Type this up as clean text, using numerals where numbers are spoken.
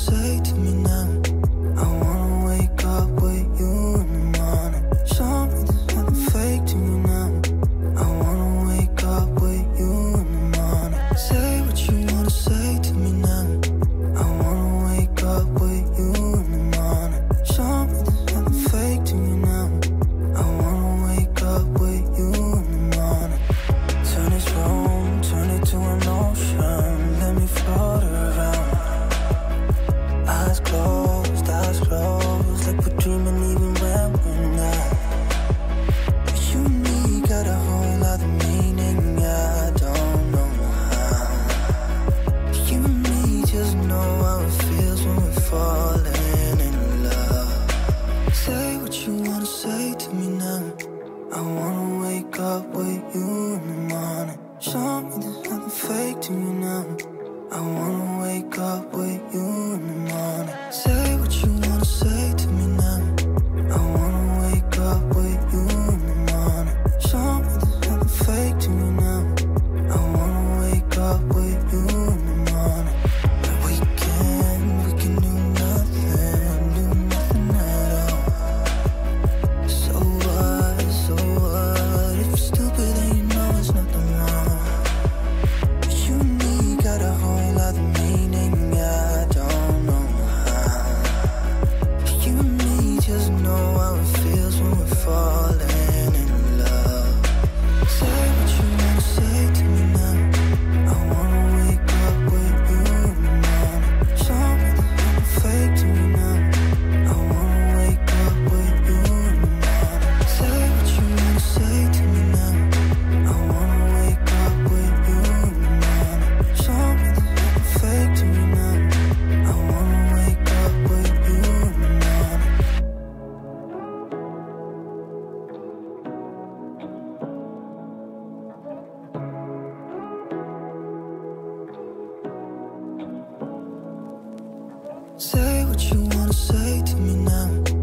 say to me now? I wanna wake up with you in the morning. Show me there's nothing fake to you now. I wanna wake up with you in the morning. Say what you wanna say to me now. I wanna wake up with you in the morning. Show me there's nothing fake to you now. I wanna wake up with you in the morning. Turn this room, turn it to an ocean. Let me float around. Eyes closed, like we're dreaming even when we're not. You and me got a whole other meaning, I don't know how. You and me just know how it feels when we're falling in love. Say what you wanna say to me now. I wanna wake up with you in the morning. Show me there's nothing fake to you now. I wanna wake up with you in the morning. Say what you wanna say to me now. I wanna wake up with you in the morning. Show me there's nothing fake to you now. I wanna wake up with you in the morning. And we can do nothing at all. So what, if you're stupid then you know there's nothing wrong. You and me got a whole other meaning, I don't know how. You and me just know how it feels when we're falling in love. Say what you wanna say to me now. I wanna wake up with you in the morning. Show me there's nothing fake to me now. I wanna wake up with you in the morning. Say what you wanna say to me now. I wanna wake up with you in the morning. Show me there's nothing fake to me now. I wanna wake up with you in the morning. Say what you wanna say to me now.